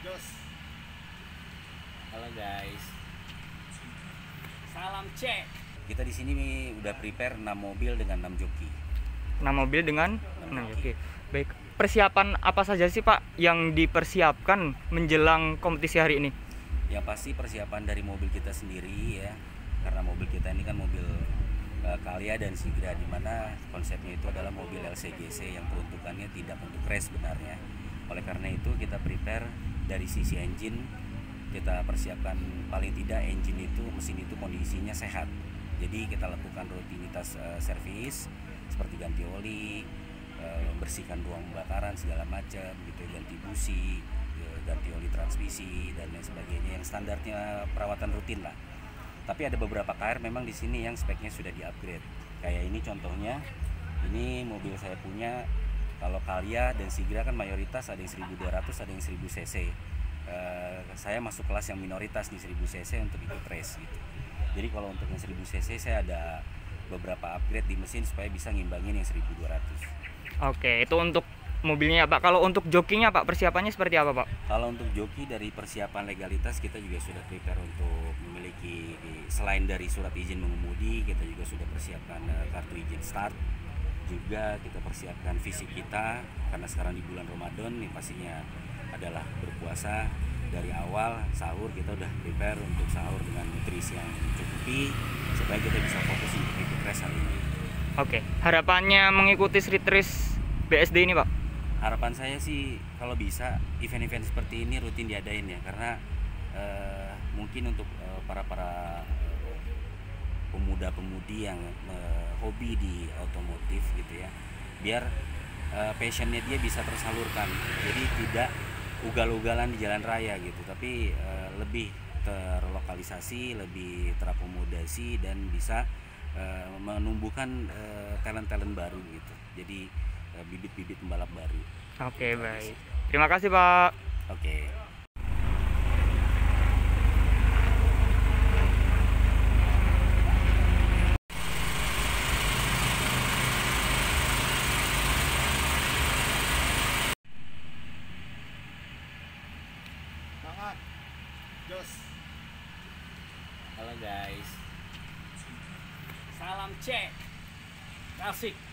Jos. Halo guys. Salam cek. Kita di sini udah prepare 6 mobil dengan 6 joki. 6 mobil dengan 6 oke. Baik. Persiapan apa saja sih Pak yang dipersiapkan menjelang kompetisi hari ini? Yang pasti persiapan dari mobil kita sendiri ya. Karena mobil kita ini kan mobil Calya dan Sigra, di mana konsepnya itu adalah mobil LCGC yang peruntukannya tidak untuk race sebenarnya. Oleh karena itu kita prepare dari sisi engine, kita persiapkan paling tidak engine itu, mesin itu kondisinya sehat. Jadi kita lakukan rutinitas servis seperti ganti oli, membersihkan ruang pembakaran segala macam gitu, ganti busi, ganti oli transmisi dan lain sebagainya yang standarnya perawatan rutin lah. Tapi ada beberapa KR memang di sini yang speknya sudah di-upgrade. Kayak ini contohnya, ini mobil saya punya. Kalau Calya dan Sigra kan mayoritas ada yang 1200, ada yang 1000 cc. Saya masuk kelas yang minoritas di 1000 cc untuk ikut race gitu. Jadi kalau untuk yang 1000 cc saya ada beberapa upgrade di mesin supaya bisa ngimbangin yang 1200. Oke, itu untuk mobilnya Pak. Kalau untuk jokinya Pak, persiapannya seperti apa Pak? Kalau untuk joki dari persiapan legalitas kita juga sudah prepare untuk memiliki, selain dari surat izin mengemudi, kita juga sudah persiapkan kartu izin start. Juga kita persiapkan fisik kita karena sekarang di bulan Ramadan nih pastinya adalah berpuasa. Dari awal sahur kita udah prepare untuk sahur dengan nutrisi yang mencukupi supaya kita bisa fokus untuk ikut race hari ini. Oke, harapannya mengikuti street race BSD ini Pak? Harapan saya sih kalau bisa event-event seperti ini rutin diadain ya, karena mungkin untuk para pemuda-pemudi yang hobi di otomotif gitu ya, biar passionnya dia bisa tersalurkan, jadi tidak ugal-ugalan di jalan raya gitu, tapi lebih terlokalisasi, lebih terakomodasi dan bisa menumbuhkan talent-talent baru gitu, jadi bibit-bibit pembalap baru. Oke, baik. Terima kasih Pak. Oke. Semangat. Jos. Halo guys. Salam cek. Asik.